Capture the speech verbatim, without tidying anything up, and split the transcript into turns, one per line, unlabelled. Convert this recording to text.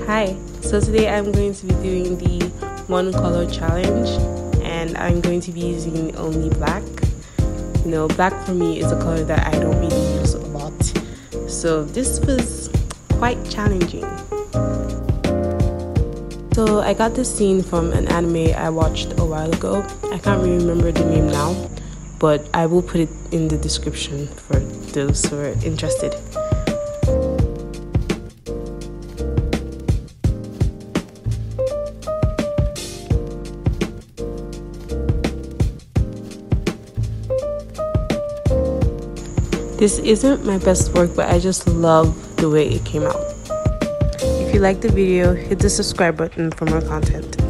Hi, so today I'm going to be doing the one color challenge and I'm going to be using only black. You know, black for me is a color that I don't really use a lot, so this was quite challenging. So I got this scene from an anime I watched a while ago. I can't really remember the name now, but I will put it in the description for those who are interested. This isn't my best work, but I just love the way it came out. If you like the video, hit the subscribe button for more content.